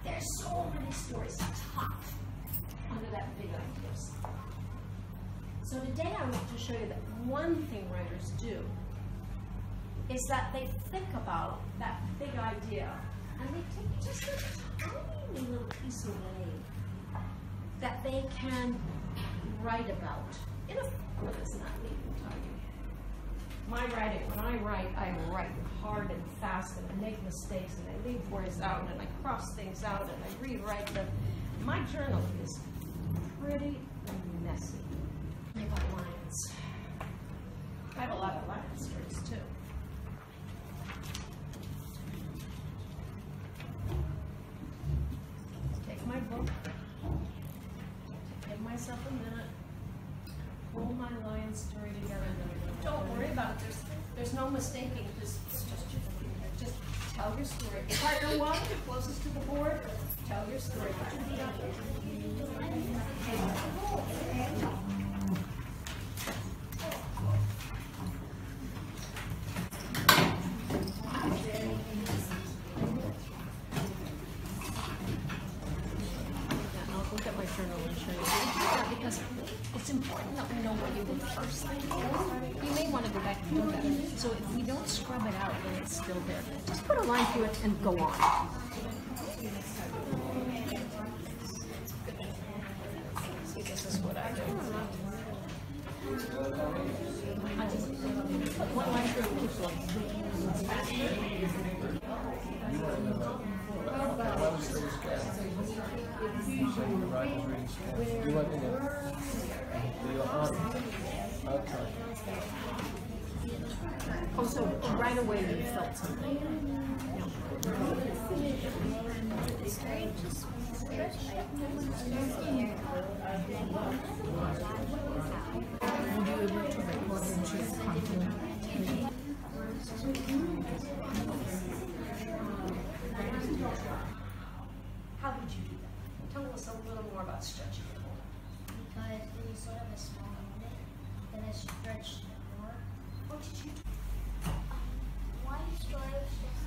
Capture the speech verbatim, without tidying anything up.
There's so many stories tucked under that big ideas. So today I want to show you that one thing writers do is that they think about that big idea and they take just a tiny little piece away that they can write about in a form that's not neat and tidy. My writing, when I write, I write hard and fast and I make mistakes and I leave words out and I cross things out and I rewrite them. My journal is pretty messy. Make up lines. I have a lot of line stories too. Take my book, give myself a minute, pull my line story together. Don't worry about it. There's, there's no mistaking. Just, just, just tell your story. Partner one, closest to the board, tell your story. Look at my journal and show you. Yeah, because it's important that we know what you did first. You may want to go back and do that. So if we don't scrub it out, then it's still there. Just put a line through it and go on. See, this is what I do. I just put one line through and keep going. You want to Oh, so right away you felt something. How did you do that? Tell us a little more about stretching it more. Because when you sort of a small unit, then it stretched more. What did you do? Um, one story was just